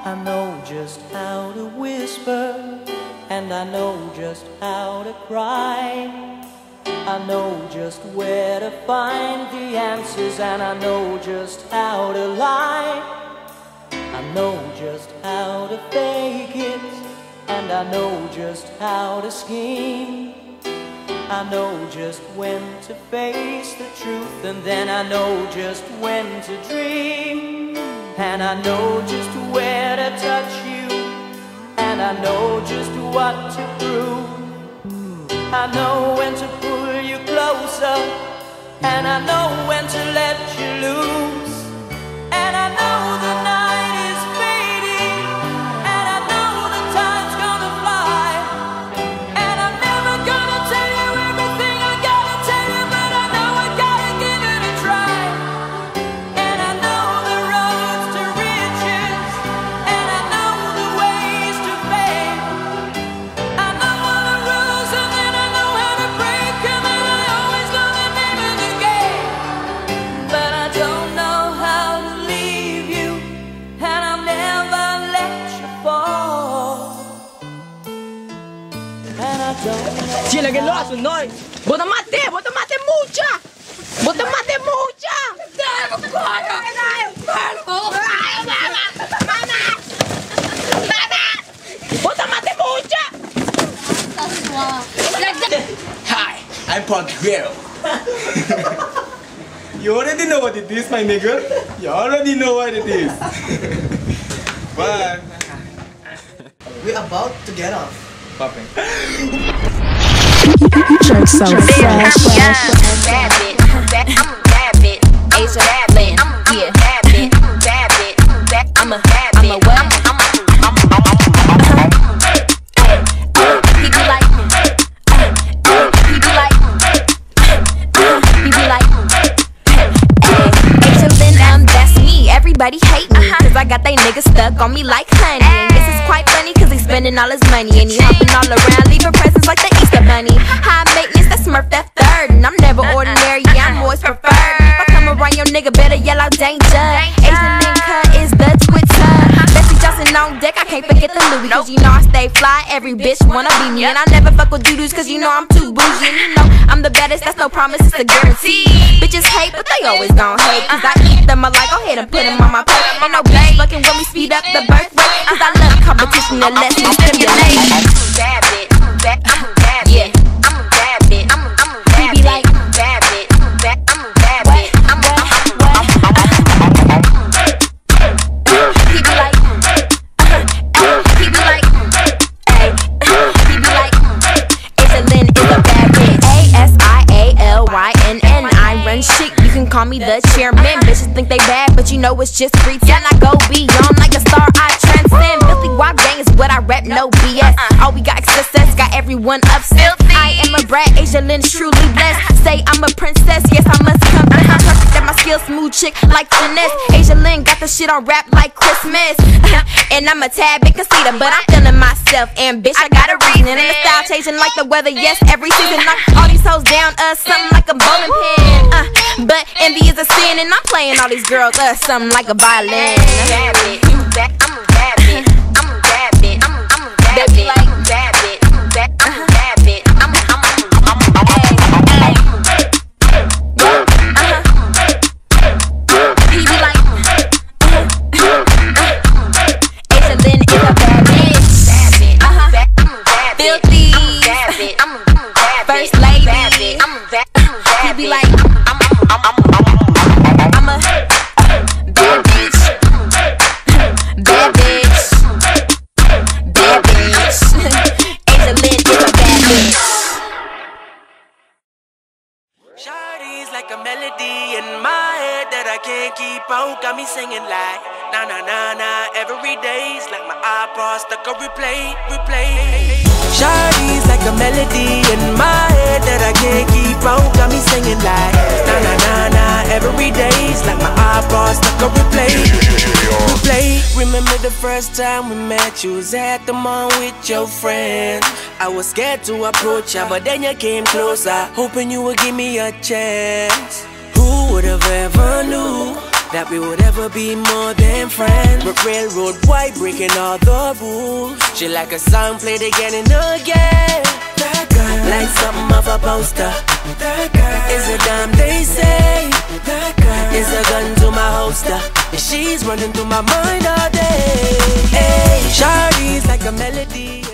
I know just how to whisper, and I know just how to cry. I know just where to find the answers, and I know just how to lie. I know just how to fake it, and I know just how to scheme. I know just when to face the truth, and then I know just when to dream. And I know just where to touch you, and I know just what to prove. I know when to pull you closer, and I know when to let you loose. And I know the night is fading, and I know the time's gonna fly. And I'm never gonna tell you everything I gotta tell you, but I know I gotta give it a try. And I know the roads to riches, and I know the ways to fame. I know all the rules, and then I know how to break them, and I always know the name of the game. But I don't know how to leave you, and I'll never let you fall. And I don't know. Tiene que lo hace, no. Bota mate mucha. Bota mate mucha. Bota mate mucha. Hi, I'm Punk Grill. You already know what it is, my nigga. You already know what it is. But We're about to get off. popping. Jerk so fresh. I'm a bad bitch, Asia Lynn. Yeah, bad bitch, I'm a what? He be like, Asia Lynn, that's me. Everybody hate me, cause I got they niggas stuck on me like honey. And this is quite funny, cause he spending all his money, and he hopping all around, leaving presents like the Easter Bunny. High maintenance, that Smurf, that third, and I'm never ordinary, yeah, I'm always preferred. If I come around your nigga, better yell out danger. Asian Lynn cut is the Twitter. Bessie Johnson on deck, I can't forget the Louis, cause you know I stay fly, every bitch wanna be me. And I never fuck with doo-doos, cause you know I'm too bougie. And you know I'm the baddest, that's no promise, it's a guarantee. Bitches hate, but they always gon' hate, cause I eat them, I like, go ahead and put them on my plate. Ain't no bitch fucking with me, speed up the birth rate, cause I love competition that lets me stimulate. I'm a bad bitch, yeah, I'm a bad bitch, I'm a bad bitch, like bad bitch, I'm a bad bitch, I'm a he be like, Asia Lynn is a bad bitch. ASIALYNN, I run shit, you can call me the chairman. Bitches think they bad, but you know it's just pretend. I go beyond like a star, I transcend. Filthy Guap gang is what I rap, no BS. All we got success, got everyone upset. I am a brat, Asia Lynn's truly blessed. Say I'm a princess, yes I must confess. I'm perfect at my skill, smooth chick like finesse. Asia Lynn got the shit on rap like Christmas. And I'm a tad bit conceited, but I'm feeling myself. And bitch, I got a reason. And the style changing like the weather, yes, every season. Knock all these hoes down, something like a bowling pin. But envy is a sin, and I'm playing all these girls, something like a violin. I'm a bad bitch, I'm a bad bitch, I'm a bad bitch, I'm a bad bitch, like bad bitch, I'm a bad bitch, I'm a he be like, Asia Lynn is a bad bitch, filthy, first lady, he be like, I'm a bad bitch, bad bitch, bad bitch. Asia Lynn is a bad bitch. Shawty's like a melody in my head that I can't keep out. Got me singing like na na na na every day's like my iPod stuck on replay. Shawty's like a melody in my head that I can't keep out. Got me singing like na na na na every day's like my iPod stuck on replay. Remember the first time we met, you was at the mall with your friends. I was scared to approach ya, but then you came closer, hoping you would give me a chance. Who would have ever knew that we would ever be more than friends. But railroad boy breaking all the rules. She like a song played again and again. That girl, like something off a poster. That girl is a dime they say. That girl is a gun to my holster. And she's running through my mind all day. Hey, Shawty's like a melody.